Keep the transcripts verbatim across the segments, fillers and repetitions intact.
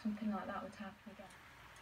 something like that would happen again.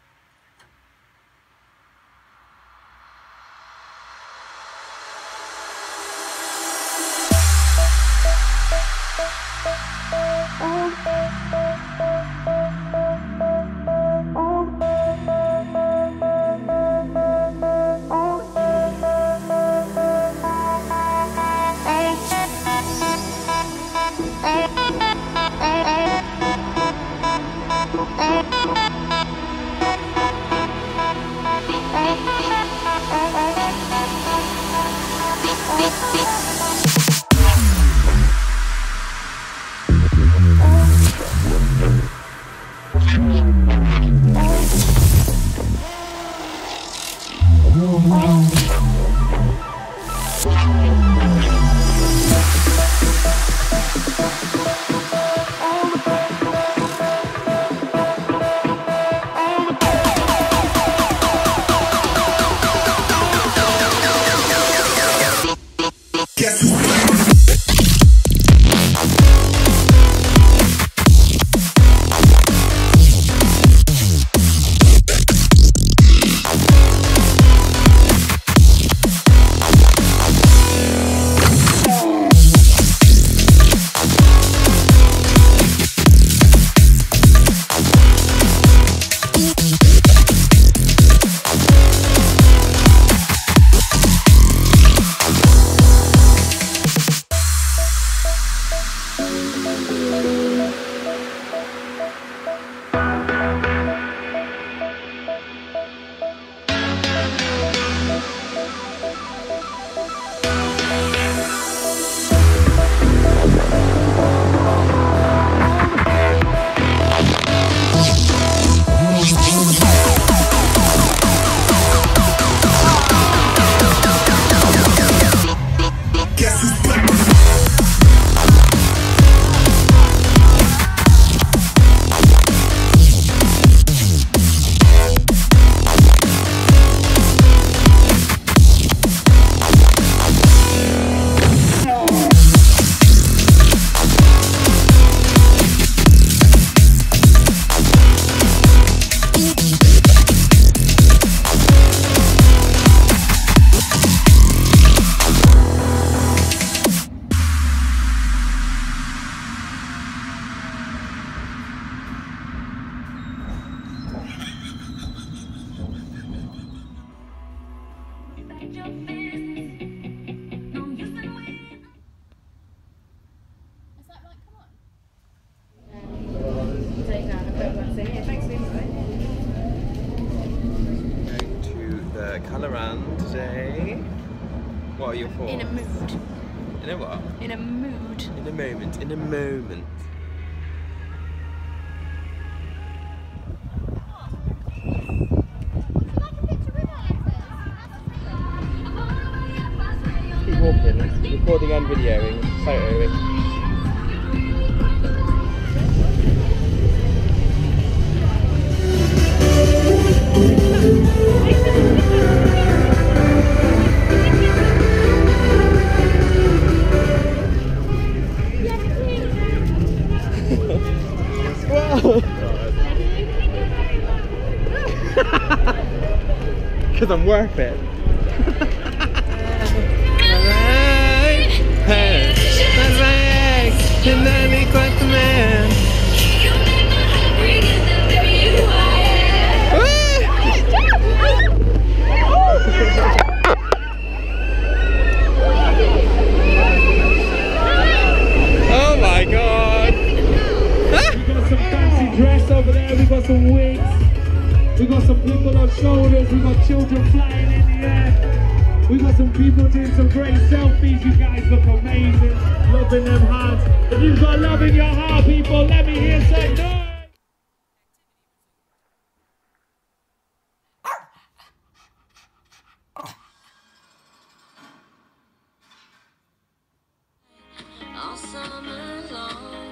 What are your thoughts? In a mood. In a what? In a mood. In a moment. In a moment. Keep walking. Recording and videoing. Photoing. Because I'm worth it. Oh my god! We got some fancy dress over there, we got some wigs. We got some people on shoulders, we got children flying in the air. We got some people doing some great selfies, you guys look amazing. Loving them hearts. If you've got love in your heart, people, let me hear say no. All summer long.